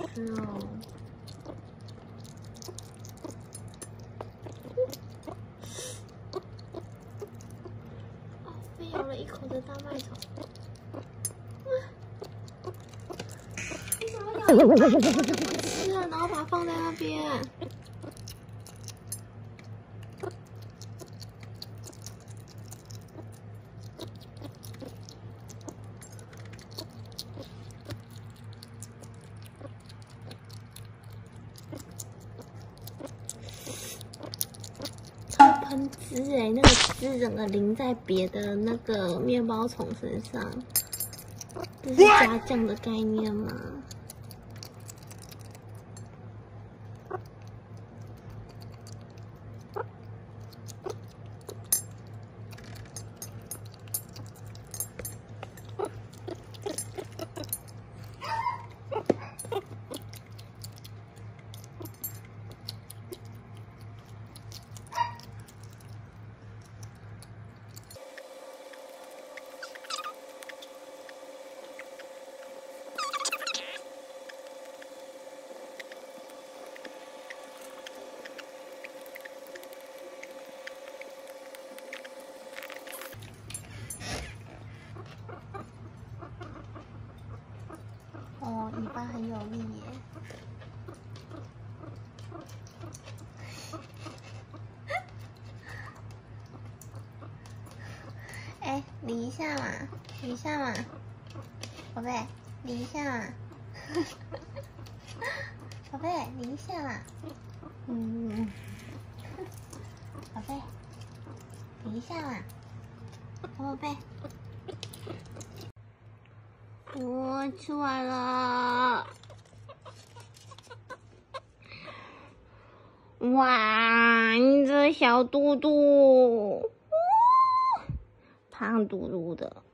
吃哦。哦，被咬了一口的大麦虫。为什么咬一口就不吃了，然后把它放在那边？喷汁哎，那个汁整个淋在别的那个面包虫身上，这是加酱的概念吗？哦，尾巴很有力耶。哎，理一下嘛，理一下嘛，宝贝，理一下嘛，宝贝，理一下嘛，宝贝，理一下嘛，宝贝，我吃完了，哇，你这小肚肚，胖嘟嘟的。